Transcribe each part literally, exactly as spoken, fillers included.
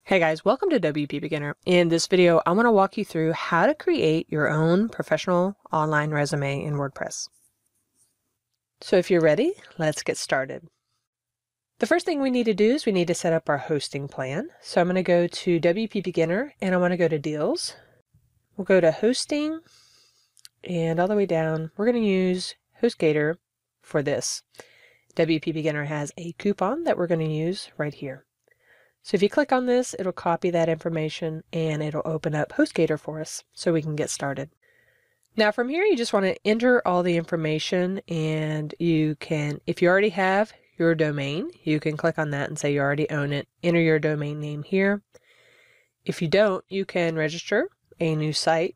Hey guys, welcome to W P Beginner. In this video, I want to walk you through how to create your own professional online resume in WordPress. So if you're ready, let's get started. The first thing we need to do is we need to set up our hosting plan. So I'm going to go to W P Beginner and I want to go to Deals. We'll go to Hosting and all the way down, we're going to use HostGator for this. W P Beginner has a coupon that we're going to use right here. So if you click on this, it'll copy that information and it'll open up HostGator for us so we can get started. Now from here, you just want to enter all the information, and you can, if you already have your domain, you can click on that and say you already own it. Enter your domain name here. If you don't, you can register a new site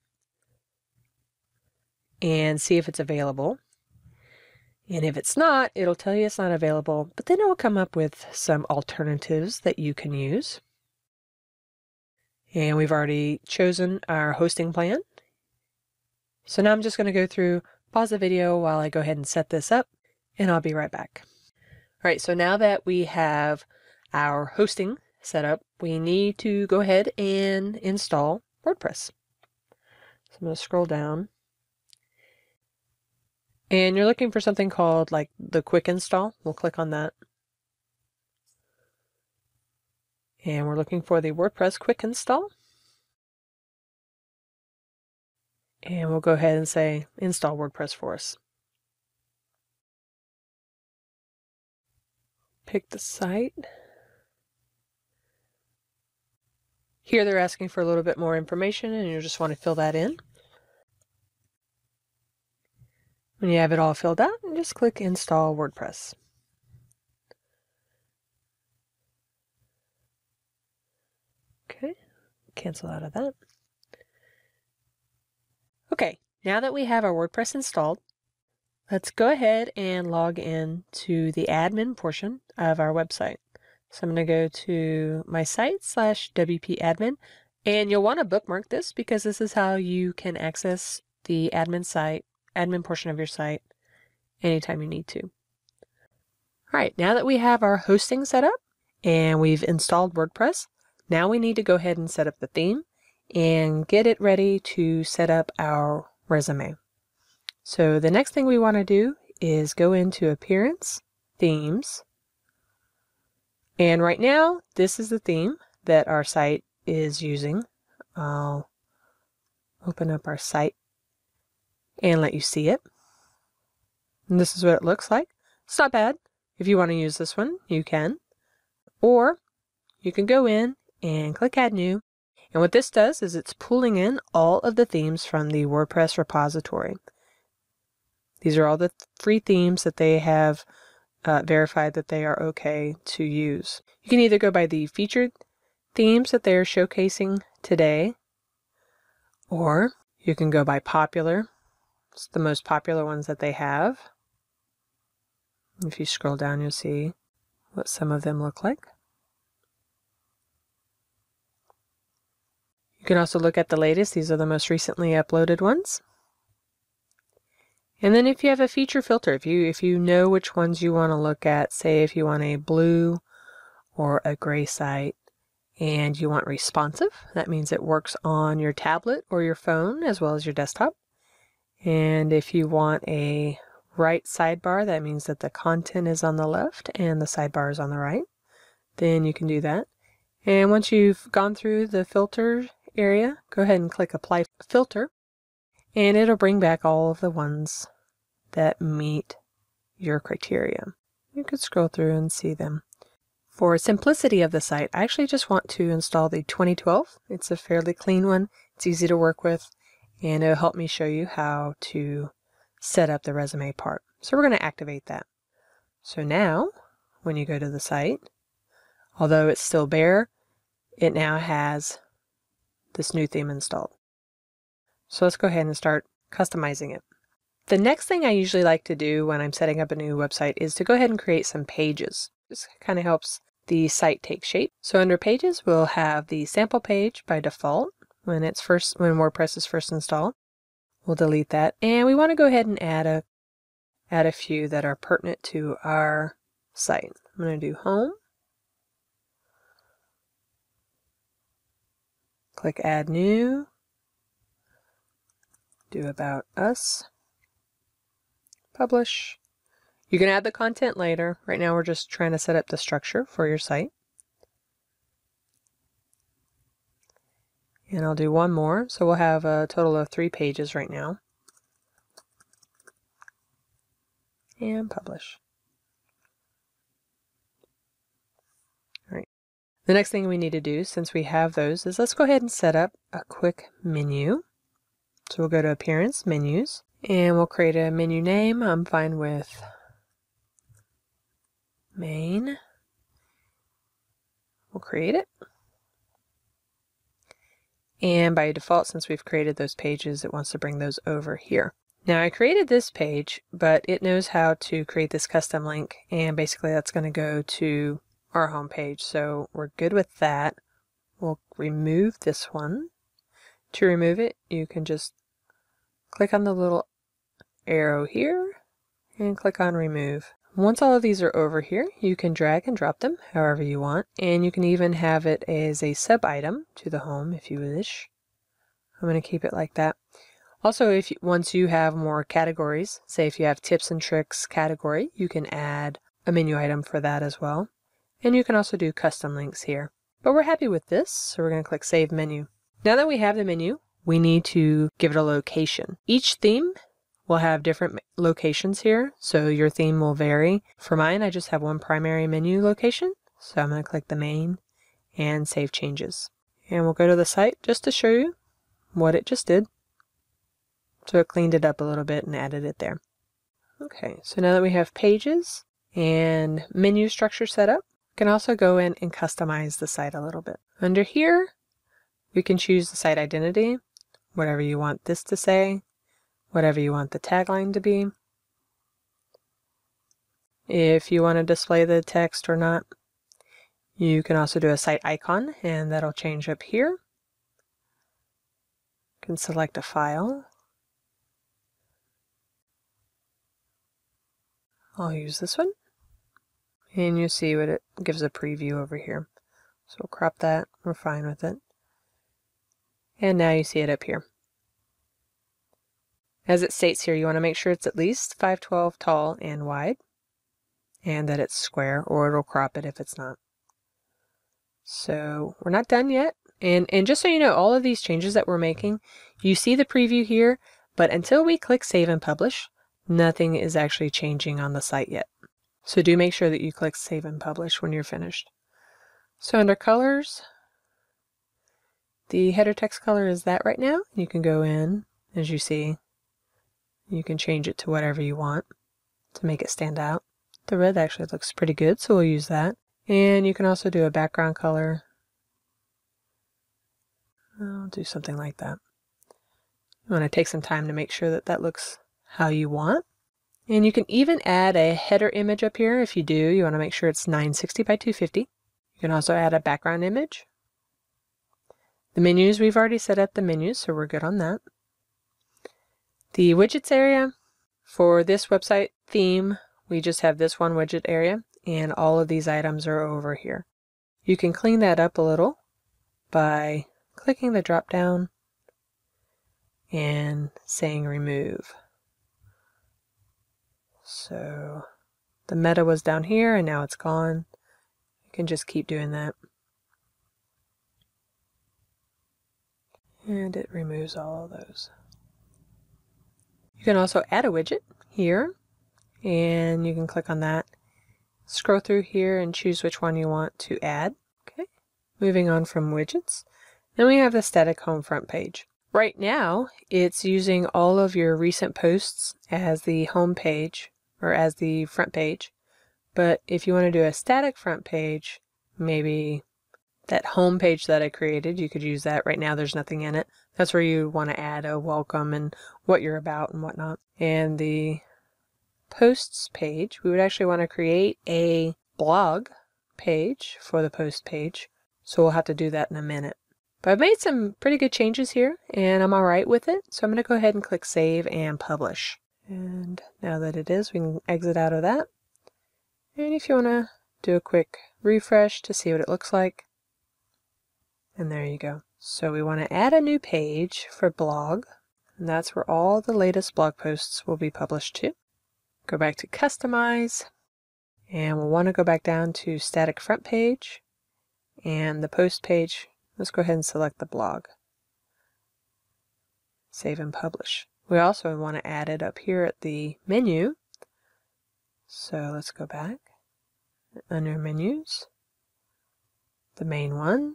and see if it's available. And if it's not, it'll tell you it's not available, but then it will come up with some alternatives that you can use. And we've already chosen our hosting plan. So now I'm just going to go through, pause the video while I go ahead and set this up, and I'll be right back. All right, so now that we have our hosting set up, we need to go ahead and install WordPress. So I'm going to scroll down. And you're looking for something called like the quick install. We'll click on that. And we're looking for the WordPress quick install. And we'll go ahead and say install WordPress for us. Pick the site. Here they're asking for a little bit more information and you just want to fill that in. When you have it all filled out, just click Install WordPress. Okay, cancel out of that. Okay, now that we have our WordPress installed, let's go ahead and log in to the admin portion of our website. So I'm going to go to my site slash W P admin, and you'll want to bookmark this because this is how you can access the admin site admin portion of your site anytime you need to. All right, now that we have our hosting set up and we've installed WordPress, now we need to go ahead and set up the theme and get it ready to set up our resume. So the next thing we want to do is go into Appearance, Themes, and right now this is the theme that our site is using. I'll open up our site and let you see it. And this is what it looks like. It's not bad. If you want to use this one, you can. Or you can go in and click Add New. And what this does is it's pulling in all of the themes from the WordPress repository. These are all the free themes that they have uh, verified that they are okay to use. You can either go by the featured themes that they're showcasing today, or you can go by popular. It's the most popular ones that they have. If you scroll down, you'll see what some of them look like. You can also look at the latest. These are the most recently uploaded ones. And then if you have a feature filter, if you if you know which ones you want to look at, say if you want a blue or a gray site and you want responsive, that means it works on your tablet or your phone as well as your desktop. And if you want a right sidebar, that means that the content is on the left and the sidebar is on the right. Then you can do that. And once you've gone through the filter area, go ahead and click Apply Filter, and it'll bring back all of the ones that meet your criteria. You could scroll through and see them. For simplicity of the site, I actually just want to install the twenty twelve. It's a fairly clean one. It's easy to work with. And it'll help me show you how to set up the resume part. So we're going to activate that. So now, when you go to the site, although it's still bare, it now has this new theme installed. So let's go ahead and start customizing it. The next thing I usually like to do when I'm setting up a new website is to go ahead and create some pages. This kind of helps the site take shape. So under Pages, we'll have the sample page by default. When it's first, when WordPress is first installed, we'll delete that, and we want to go ahead and add a add a few that are pertinent to our site. I'm going to do Home, Click Add New, do About Us, Publish. You can add the content later. Right now we're just trying to set up the structure for your site. And I'll do one more, so we'll have a total of three pages right now. And publish. All right. The next thing we need to do, since we have those, is let's go ahead and set up a quick menu. So we'll go to Appearance, Menus, and we'll create a menu name. I'm fine with Main. We'll create it. And by default, since we've created those pages, it wants to bring those over here. Now I created this page, but it knows how to create this custom link, and basically that's going to go to our home page. So we're good with that. We'll remove this one. To remove it, you can just click on the little arrow here and click on Remove. Once all of these are over here, you can drag and drop them however you want, and you can even have it as a sub item to the home if you wish. I'm going to keep it like that. Also, if you, once you have more categories, say if you have tips and tricks category, you can add a menu item for that as well. And you can also do custom links here. But we're happy with this, so we're going to click Save Menu. Now that we have the menu, we need to give it a location. Each theme will have different locations here, so your theme will vary. For mine, I just have one primary menu location, so I'm going to click the main and Save Changes. And we'll go to the site just to show you what it just did. So it cleaned it up a little bit and added it there. Okay, so now that we have pages and menu structure set up, we can also go in and customize the site a little bit. Under here, we can choose the site identity, whatever you want this to say, whatever you want the tagline to be, if you want to display the text or not. You can also do a site icon, and that'll change up here. You can select a file. I'll use this one, and you see what it gives a preview over here. So we'll crop that, we're fine with it. And now you see it up here. As it states here, you want to make sure it's at least five twelve tall and wide, and that it's square, or it'll crop it if it's not. So we're not done yet. And, and just so you know, all of these changes that we're making, you see the preview here, but until we click Save and Publish, nothing is actually changing on the site yet. So do make sure that you click Save and Publish when you're finished. So under Colors, the header text color is that right now. You can go in, as you see, you can change it to whatever you want to make it stand out. The red actually looks pretty good, so we'll use that. And you can also do a background color. I'll do something like that. You want to take some time to make sure that that looks how you want. And you can even add a header image up here. If you do, you want to make sure it's nine sixty by two fifty. You can also add a background image. The menus, we've already set up the menus, so we're good on that. The widgets area, for this website theme, we just have this one widget area, and all of these items are over here. You can clean that up a little by clicking the drop down and saying remove. So the meta was down here and now it's gone. You can just keep doing that. And it removes all of those. You can also add a widget here, and you can click on that. Scroll through here and choose which one you want to add. Okay, moving on from widgets. Then we have the static home front page. Right now, it's using all of your recent posts as the home page, or as the front page. But if you want to do a static front page, maybe that home page that I created, you could use that. Right now there's nothing in it. That's where you want to add a welcome and what you're about and whatnot. And the posts page, we would actually want to create a blog page for the post page. So we'll have to do that in a minute. But I've made some pretty good changes here and I'm alright with it. So I'm going to go ahead and click Save and Publish. And now that it is, we can exit out of that. And if you want to do a quick refresh to see what it looks like, And there you go. So we want to add a new page for blog, and that's where all the latest blog posts will be published to. Go back to Customize, and we'll want to go back down to Static Front Page, and the post page, let's go ahead and select the blog. Save and publish. We also want to add it up here at the menu. So let's go back. Under Menus, the main one.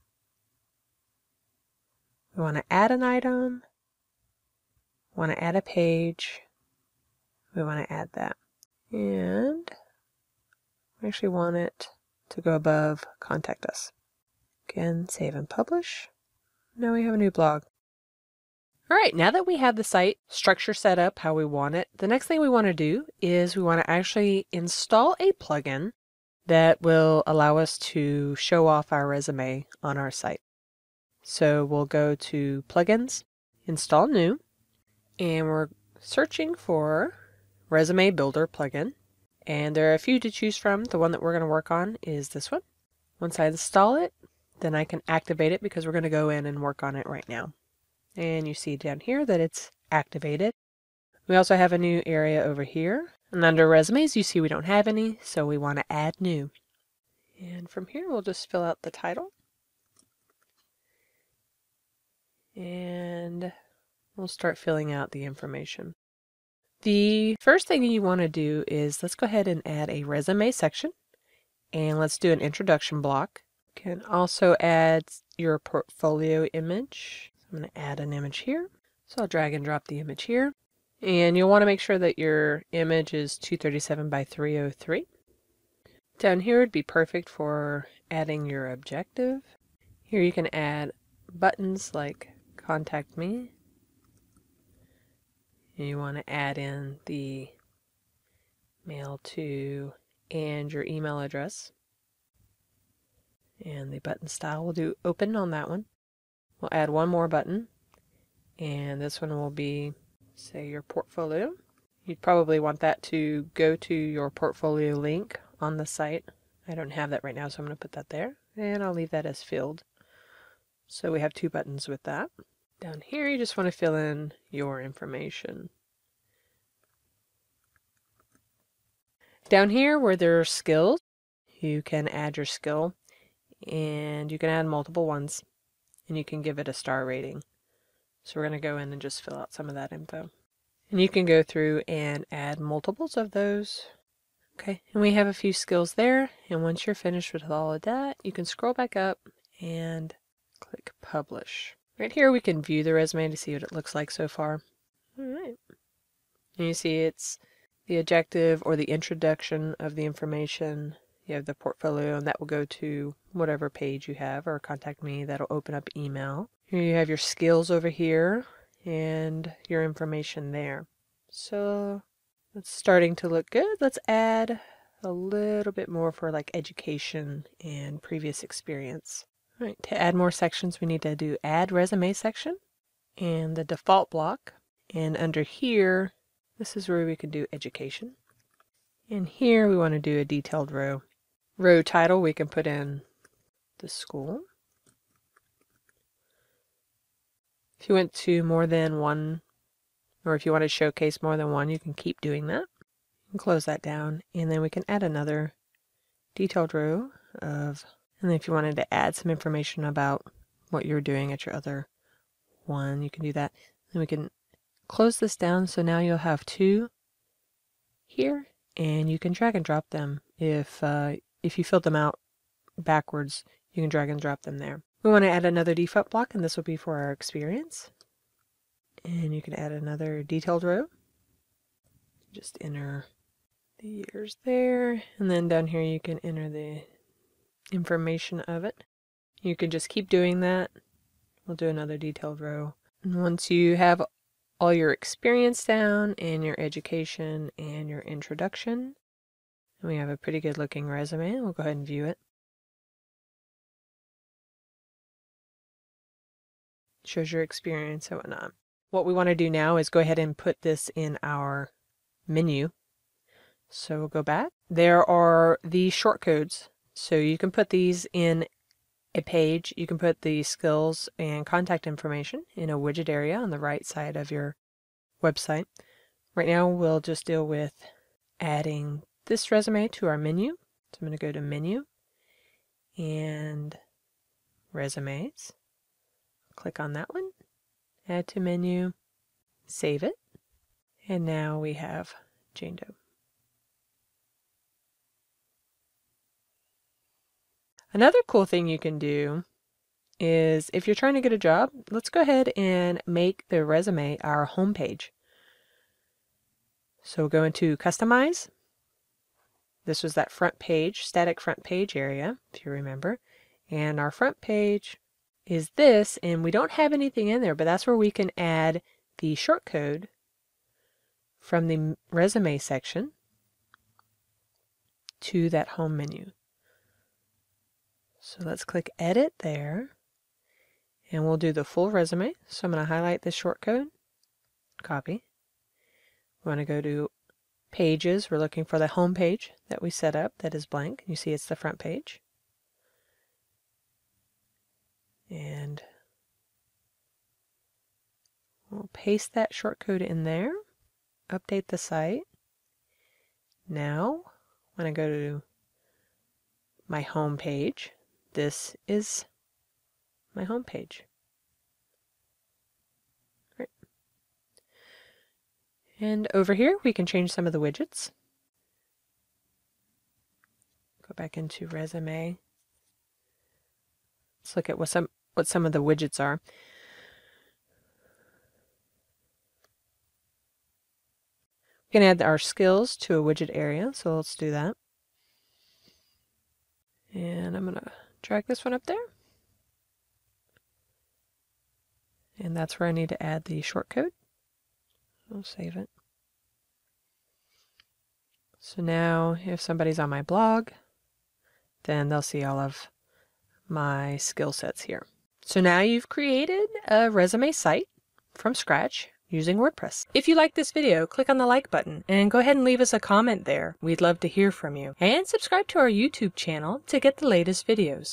We want to add an item. We want to add a page. We want to add that. And we actually want it to go above Contact Us. Again, save and publish. Now we have a new blog. All right, now that we have the site structure set up how we want it, the next thing we want to do is we want to actually install a plugin that will allow us to show off our resume on our site. So we'll go to Plugins, Install New, and we're searching for Resume Builder plugin. And there are a few to choose from. The one that we're going to work on is this one. Once I install it, then I can activate it because we're going to go in and work on it right now. And you see down here that it's activated. We also have a new area over here. And under resumes, you see we don't have any, so we want to add new. And from here, we'll just fill out the title. And we'll start filling out the information. The first thing you want to do is let's go ahead and add a resume section. And let's do an introduction block. You can also add your portfolio image. I'm going to add an image here. So I'll drag and drop the image here. And you'll want to make sure that your image is two thirty-seven by three oh three. Down here would be perfect for adding your objective. Here you can add buttons like Contact Me. And you want to add in the mail to and your email address. And the button style, we'll do open on that one. We'll add one more button, and this one will be, say, your portfolio. You'd probably want that to go to your portfolio link on the site. I don't have that right now, so I'm going to put that there, and I'll leave that as filled. So we have two buttons with that. Down here, you just want to fill in your information. Down here, where there are skills, you can add your skill, and you can add multiple ones. And you can give it a star rating. So we're going to go in and just fill out some of that info. And you can go through and add multiples of those. Okay, and we have a few skills there. And once you're finished with all of that, you can scroll back up and click Publish. Right here we can view the resume to see what it looks like so far. All right. And you see it's the objective or the introduction of the information. You have the portfolio, and that will go to whatever page you have, or Contact Me, that'll open up email. Here you have your skills over here, and your information there. So it's starting to look good. Let's add a little bit more for like education and previous experience. All right, to add more sections, we need to do Add Resume section, and the default block. And under here, this is where we can do education. And here we want to do a detailed row. Row title, we can put in the school. If you went to more than one, or if you want to showcase more than one, you can keep doing that. And close that down, and then we can add another detailed row of, and then if you wanted to add some information about what you're doing at your other one, you can do that. Then we can close this down, so now you'll have two here, and you can drag and drop them. If uh, if you filled them out backwards, you can drag and drop them there. We want to add another default block, and this will be for our experience. And you can add another detailed row. Just enter the years there, and then down here you can enter the information of it. You can just keep doing that. We'll do another detailed row. And once you have all your experience down, and your education, and your introduction, and we have a pretty good looking resume, we'll go ahead and view it. Shows your experience and whatnot. What we want to do now is go ahead and put this in our menu. So we'll go back. There are these shortcodes. So you can put these in a page, you can put the skills and contact information in a widget area on the right side of your website. Right now we'll just deal with adding this resume to our menu. So I'm going to go to Menu and Resumes. Click on that one, add to menu, save it, and now we have Jane Doe. Another cool thing you can do is if you're trying to get a job, let's go ahead and make the resume our home page. So go into Customize. This was that front page, static front page area, if you remember. And our front page is this, and we don't have anything in there, but that's where we can add the shortcode from the resume section to that home menu. So let's click Edit there, and we'll do the full resume. So I'm going to highlight this shortcode, copy. We want to go to Pages. We're looking for the home page that we set up that is blank. You see it's the front page. And we'll paste that shortcode in there, update the site. Now, when I go to my home page, this is my home page. Great. And over here, we can change some of the widgets. Go back into Resume. Let's look at what some what some of the widgets are. We can add our skills to a widget area, so let's do that. And I'm going to drag this one up there. And that's where I need to add the shortcode. I'll save it. So now if somebody's on my blog, then they'll see all of my skill sets here. So now you've created a resume site from scratch using WordPress. If you like this video, click on the like button and go ahead and leave us a comment there. We'd love to hear from you. And subscribe to our YouTube channel to get the latest videos.